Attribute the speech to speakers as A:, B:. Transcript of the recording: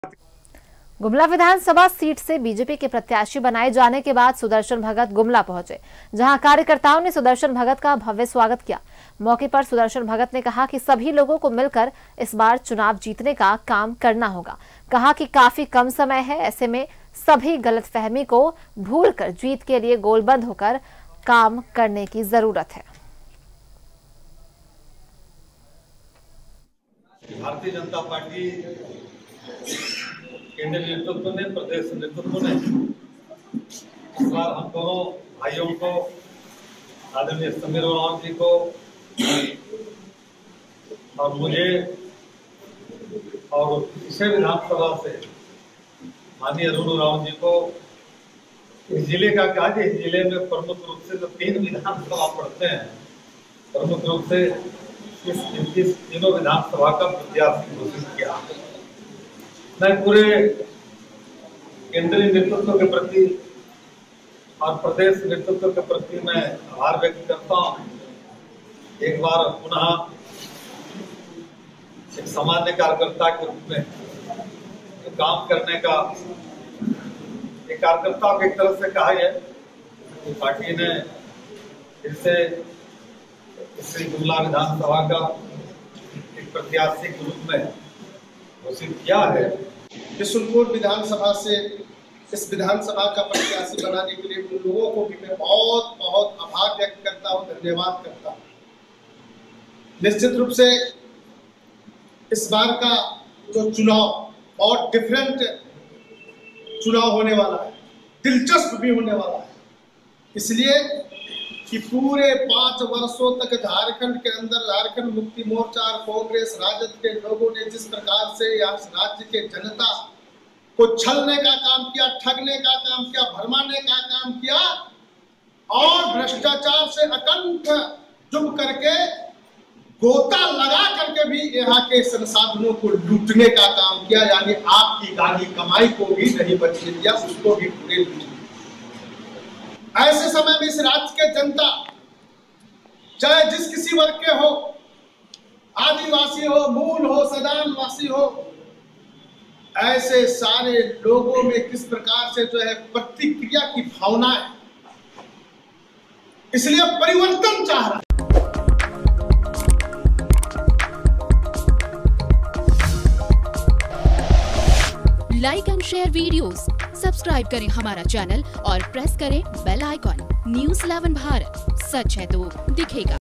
A: गुमला विधानसभा सीट से बीजेपी के प्रत्याशी बनाए जाने के बाद सुदर्शन भगत गुमला पहुंचे, जहां कार्यकर्ताओं ने सुदर्शन भगत का भव्य स्वागत किया। मौके पर सुदर्शन भगत ने कहा कि सभी लोगों को मिलकर इस बार चुनाव जीतने का काम करना होगा। कहा कि काफी कम समय है, ऐसे में सभी गलतफहमी को भूलकर जीत के लिए गोलबंद होकर काम करने की जरूरत है।
B: भारतीय जनता पार्टी केंद्रीय नेतृत्व ने, प्रदेश नेतृत्व ने इस बार हम दोनों भाइयों को, आदरणीय समीर उरांव जी को और मुझे, और इसे विधानसभा से माननीय अरुण उरांव जी को, इस जिले का क्या है, इस जिले में प्रमुख रूप से जो 3 विधानसभा पड़ते हैं, प्रमुख रूप से इस तीनों विधानसभा का प्रत्याशी घोषित किया। मैं पूरे केंद्रीय नेतृत्व के प्रति और प्रदेश नेतृत्व के प्रति मैं आभार व्यक्त करता हूं। एक बार पुनः एक सामान्य कार्यकर्ता के रूप में काम करने का, एक कार्यकर्ता को एक तरह से कहा है कि पार्टी ने फिर से श्री गुमला विधानसभा का एक प्रत्याशी के रूप में घोषित किया है।
C: बिशुनपुर विधानसभा से इस विधानसभा का प्रत्याशी बनाने के लिए उन लोगों को भी मैं बहुत बहुत आभार व्यक्त करता हूं, धन्यवाद करता हूं। निश्चित रूप से इस बार का जो चुनाव बहुत डिफरेंट चुनाव होने वाला है, दिलचस्प भी होने वाला है, इसलिए कि पूरे 5 वर्षों तक झारखंड के अंदर झारखंड मुक्ति मोर्चा और कांग्रेस राजद के लोगों ने जिस प्रकार से इस राज्य के जनता को छलने का काम किया, ठगने का काम किया, भरमाने का काम किया और भ्रष्टाचार से अकंठ जुब करके गोता लगा करके भी यहाँ के संसाधनों को लूटने का काम किया, यानी आपकी गाली कमाई को भी नहीं बचने दिया, उसको भी पूरे लूट दिया। ऐसे समय में इस राज्य के जनता, चाहे जिस किसी वर्ग के हो, आदिवासी हो, मूल हो, सदान वासी हो, ऐसे सारे लोगों में किस प्रकार से जो है प्रतिक्रिया की भावना है, इसलिए परिवर्तन चाह रहा है।
D: Like and share videos, subscribe करें हमारा चैनल और प्रेस करें बेल आइकॉन। न्यूज़ 11 भारत, सच है तो दिखेगा।